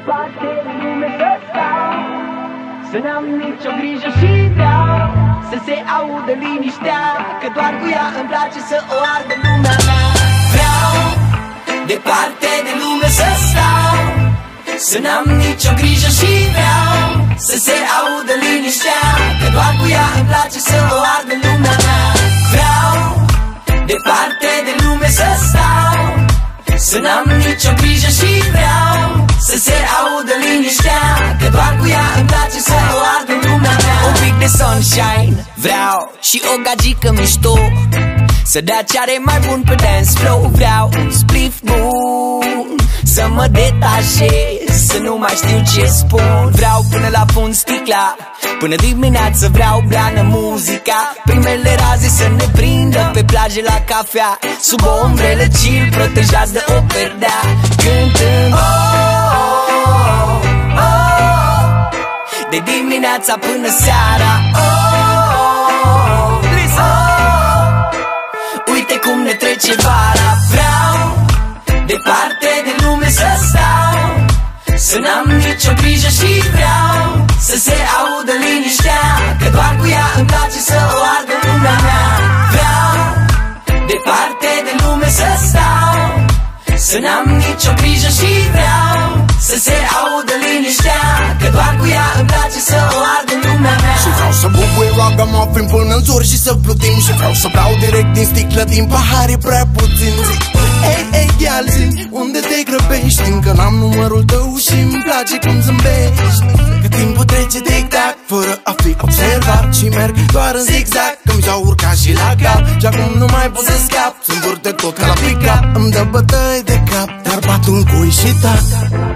departe de lume să stau, să n-am nicio grijă și vreau să se audă liniștea, că doar cu ea îmi place să o ardă lumea mea. Vreau departe de lume să stau, să n-am nicio grijă și vreau să se audă liniștea, că doar cu ea îmi place să o ardă lumea mea. Vreau departe de lume să stau, să n-am nicio grijă și vreau să se audă liniștea, că doar cu ea îmi place să o ardă lumea mea. Un pic de sunshine vreau și o gagică mișto, să dea ce are mai bun pe dance floor. Vreau un spliff bun, să mă detașez, să nu mai știu ce spun. Vreau până la fund sticla, până dimineață vreau blană muzica. Primele raze să ne prindă pe plaje la cafea, sub o umbrelă chill, protejați de o perdea, cântând oh, oh, oh, de dimineața până seara. Uite cum ne trece vara. Vreau departe de lume să stau, să n-am nicio grijă și vreau să se audă liniștea, că doar cu ea îmi place să o ardă lumea mea. Vreau departe de lume să stau, să n-am nicio grijă și vreau să se audă liniștea, că doar cu ea îmi place să o ardă lumea mea. Și vreau să bubuie ragamuffin până în zor și să plutim, și vreau să beau direct din sticlă, din pahar e prea puțin. Zic, ei, ei, gheal, zi, unde te grăbești? Încă n-am numărul tău și îmi place cum zâmbești, că timpul trece tic-tac fără a fi observat, și merg doar în zigzag, că mi s-au urcat și la cap, și acum nu mai pot să scap, sunt dur de tot ca la pick-up, îmi dă bătăi de cap, dar bat un cui și tac.